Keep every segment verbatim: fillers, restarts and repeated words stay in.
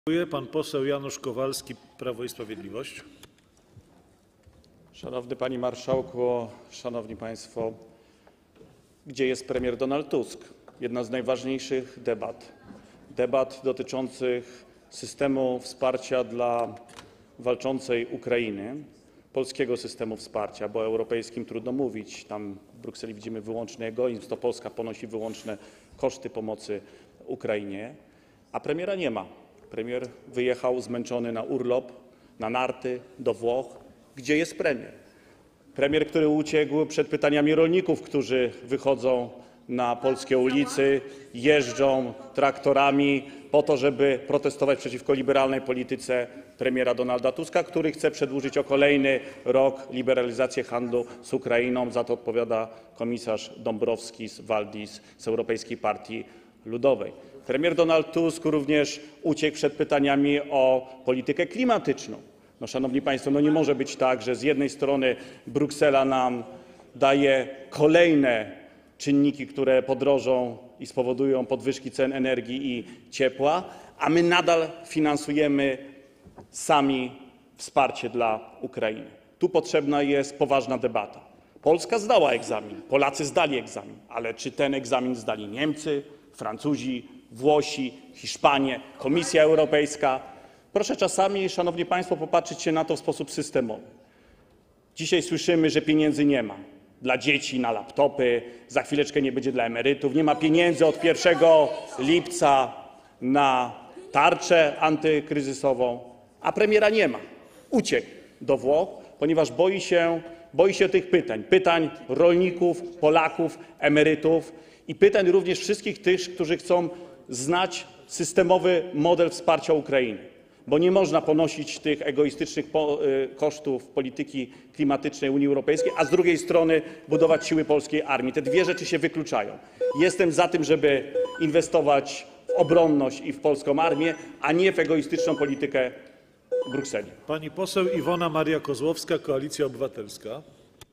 Dziękuję. Pan poseł Janusz Kowalski, Prawo i Sprawiedliwość. Szanowny Panie Marszałku, Szanowni Państwo, gdzie jest premier Donald Tusk? Jedna z najważniejszych debat, debat dotyczących systemu wsparcia dla walczącej Ukrainy, polskiego systemu wsparcia, bo o europejskim trudno mówić. Tam w Brukseli widzimy wyłączny egoizm, to Polska ponosi wyłączne koszty pomocy Ukrainie, a premiera nie ma. Premier wyjechał zmęczony na urlop, na narty, do Włoch. Gdzie jest premier? Premier, który uciekł przed pytaniami rolników, którzy wychodzą na polskie ulice, jeżdżą traktorami po to, żeby protestować przeciwko liberalnej polityce premiera Donalda Tuska, który chce przedłużyć o kolejny rok liberalizację handlu z Ukrainą. Za to odpowiada komisarz Dombrovskis, Valdis z Europejskiej Partii Ludowej. Premier Donald Tusk również uciekł przed pytaniami o politykę klimatyczną. No, szanowni Państwo, no nie może być tak, że z jednej strony Bruksela nam daje kolejne czynniki, które podrożą i spowodują podwyżki cen energii i ciepła, a my nadal finansujemy sami wsparcie dla Ukrainy. Tu potrzebna jest poważna debata. Polska zdała egzamin, Polacy zdali egzamin, ale czy ten egzamin zdali Niemcy, Francuzi, Włosi, Hiszpanie, Komisja Europejska? Proszę czasami, szanowni Państwo, popatrzeć się na to w sposób systemowy. Dzisiaj słyszymy, że pieniędzy nie ma dla dzieci na laptopy, za chwileczkę nie będzie dla emerytów, nie ma pieniędzy od pierwszego lipca na tarczę antykryzysową, a premiera nie ma. Uciekł do Włoch, ponieważ boi się, boi się tych pytań, pytań rolników, Polaków, emerytów i pytań również wszystkich tych, którzy chcą znać systemowy model wsparcia Ukrainy, bo nie można ponosić tych egoistycznych kosztów polityki klimatycznej Unii Europejskiej, a z drugiej strony budować siły polskiej armii. Te dwie rzeczy się wykluczają. Jestem za tym, żeby inwestować w obronność i w polską armię, a nie w egoistyczną politykę Brukseli. Pani poseł Iwona Maria Kozłowska, Koalicja Obywatelska.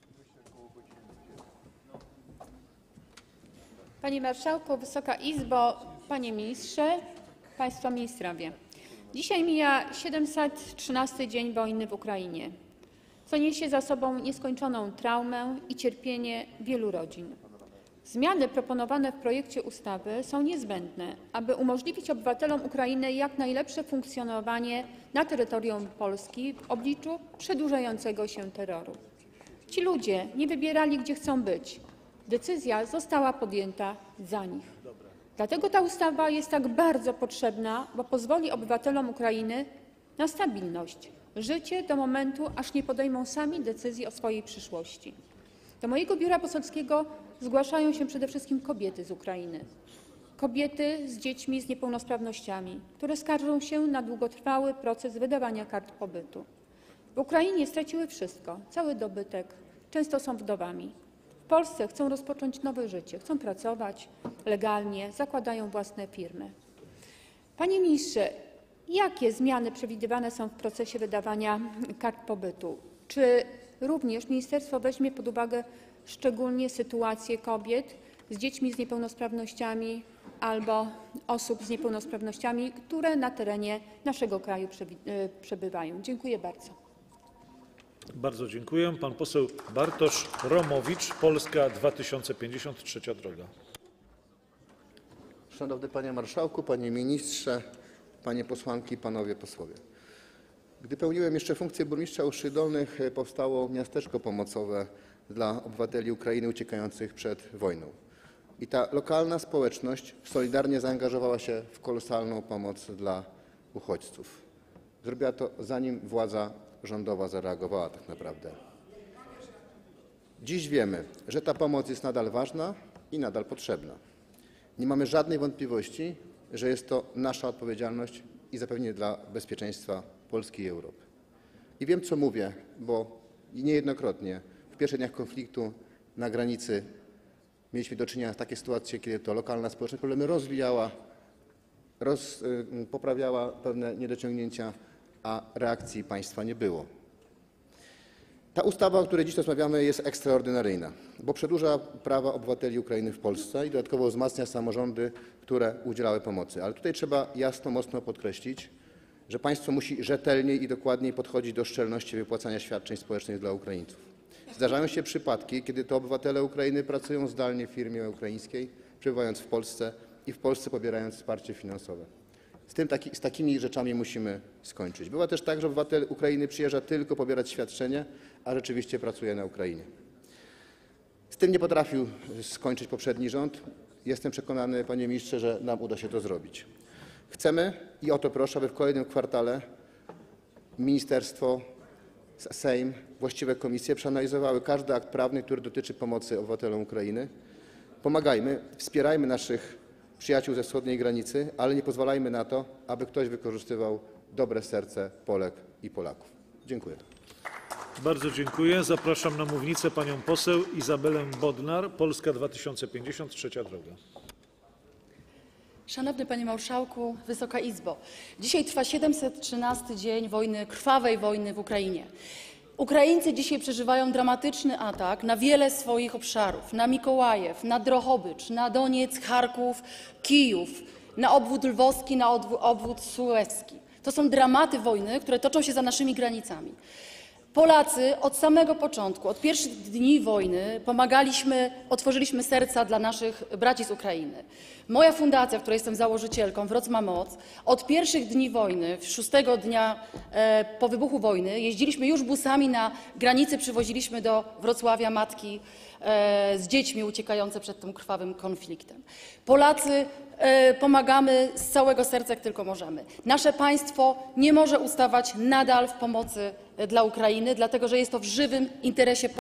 Panie Marszałku, Wysoka Izbo, Panie Ministrze, Państwo Ministrowie. Dzisiaj mija siedemset trzynasty dzień wojny w Ukrainie, co niesie za sobą nieskończoną traumę i cierpienie wielu rodzin. Zmiany proponowane w projekcie ustawy są niezbędne, aby umożliwić obywatelom Ukrainy jak najlepsze funkcjonowanie na terytorium Polski w obliczu przedłużającego się terroru. Ci ludzie nie wybierali, gdzie chcą być. Decyzja została podjęta za nich. Dlatego ta ustawa jest tak bardzo potrzebna, bo pozwoli obywatelom Ukrainy na stabilność, życie do momentu, aż nie podejmą sami decyzji o swojej przyszłości. Do mojego biura poselskiego zgłaszają się przede wszystkim kobiety z Ukrainy. Kobiety z dziećmi z niepełnosprawnościami, które skarżą się na długotrwały proces wydawania kart pobytu. W Ukrainie straciły wszystko, cały dobytek, często są wdowami. W Polsce chcą rozpocząć nowe życie, chcą pracować legalnie, zakładają własne firmy. Panie ministrze, jakie zmiany przewidywane są w procesie wydawania kart pobytu? Czy również ministerstwo weźmie pod uwagę szczególnie sytuację kobiet z dziećmi z niepełnosprawnościami albo osób z niepełnosprawnościami, które na terenie naszego kraju przebywają? Dziękuję bardzo. Bardzo dziękuję. Pan poseł Bartosz Romowicz, Polska dwa tysiące pięćdziesiąt, Trzecia Droga. Szanowny Panie Marszałku, Panie Ministrze, Panie Posłanki, Panowie Posłowie. Gdy pełniłem jeszcze funkcję burmistrza Ustrzyk Dolnych, powstało miasteczko pomocowe dla obywateli Ukrainy uciekających przed wojną. I ta lokalna społeczność solidarnie zaangażowała się w kolosalną pomoc dla uchodźców. Zrobiła to, zanim władza rządowa zareagowała tak naprawdę. Dziś wiemy, że ta pomoc jest nadal ważna i nadal potrzebna. Nie mamy żadnej wątpliwości, że jest to nasza odpowiedzialność i zapewnienie dla bezpieczeństwa Polski i Europy. I wiem, co mówię, bo niejednokrotnie w pierwszych dniach konfliktu na granicy mieliśmy do czynienia z taką sytuacją, kiedy to lokalna społeczność problemy rozwijała, roz, poprawiała pewne niedociągnięcia, a reakcji państwa nie było. Ta ustawa, o której dziś rozmawiamy, jest ekstraordynaryjna, bo przedłuża prawa obywateli Ukrainy w Polsce i dodatkowo wzmacnia samorządy, które udzielały pomocy. Ale tutaj trzeba jasno, mocno podkreślić, że państwo musi rzetelniej i dokładniej podchodzić do szczelności wypłacania świadczeń społecznych dla Ukraińców. Zdarzają się przypadki, kiedy to obywatele Ukrainy pracują zdalnie w firmie ukraińskiej, przebywając w Polsce i w Polsce pobierając wsparcie finansowe. Z, tym taki, z takimi rzeczami musimy skończyć. Bywa też tak, że obywatel Ukrainy przyjeżdża tylko pobierać świadczenie, a rzeczywiście pracuje na Ukrainie. Z tym nie potrafił skończyć poprzedni rząd. Jestem przekonany, panie ministrze, że nam uda się to zrobić. Chcemy i o to proszę, aby w kolejnym kwartale ministerstwo, Sejm, właściwe komisje przeanalizowały każdy akt prawny, który dotyczy pomocy obywatelom Ukrainy. Pomagajmy, wspierajmy naszych przyjaciół ze wschodniej granicy, ale nie pozwalajmy na to, aby ktoś wykorzystywał dobre serce Polek i Polaków. Dziękuję. Bardzo dziękuję. Zapraszam na mównicę panią poseł Izabelę Bodnar, Polska dwa tysiące pięćdziesiąt, trzecia droga. Szanowny Panie Marszałku, Wysoka Izbo! Dzisiaj trwa siedemset trzynasty dzień wojny, krwawej wojny w Ukrainie. Ukraińcy dzisiaj przeżywają dramatyczny atak na wiele swoich obszarów, na Mikołajew, na Drohobycz, na Donieck, Charków, Kijów, na obwód lwowski, na obwód sueski. To są dramaty wojny, które toczą się za naszymi granicami. Polacy od samego początku, od pierwszych dni wojny pomagaliśmy, otworzyliśmy serca dla naszych braci z Ukrainy. Moja fundacja, w której jestem założycielką, Wroc ma moc, od pierwszych dni wojny, szóstego dnia e, po wybuchu wojny, jeździliśmy już busami na granicy, przywoziliśmy do Wrocławia matki e, z dziećmi uciekające przed tym krwawym konfliktem. Polacy e, pomagamy z całego serca, jak tylko możemy. Nasze państwo nie może ustawać nadal w pomocy dla Ukrainy, dlatego że jest to w żywym interesie